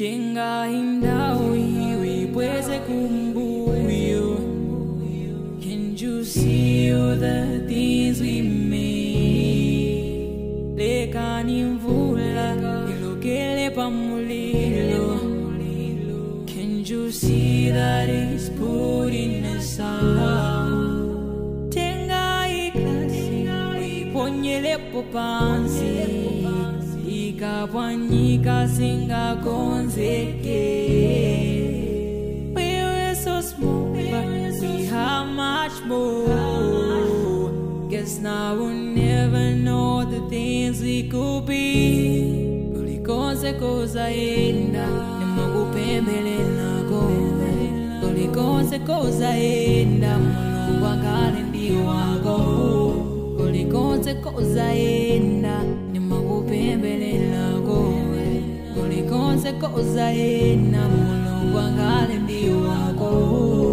tenga nthawi wibweze kumbuyo. Can't you see all the things we made? Lekani mvula ilokele pamulilo. Can't you see that it's putting us out? Tenga iklasi wiponyelepo pansi, ikapwanyika singakonzeke. We were so small, but we have much more. Guess now we'll never know the things we could be. Kulikonse kozaenda nimakupembelela kowe. Kulikonse kozaenda Mulungu akale ndi wako. Kulikonse kozaenda nimakupembelela kowe. Kulikonse kozaenda Mulungu akale ndi wako.